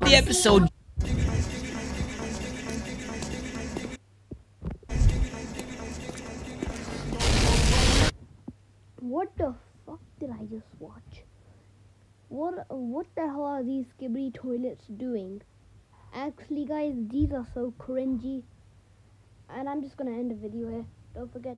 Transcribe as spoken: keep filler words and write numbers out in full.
the episode. What the fuck did I just watch? What what the hell are these Skibidi toilets doing? Actually guys, these are so cringy. And I'm just gonna end the video here. Don't forget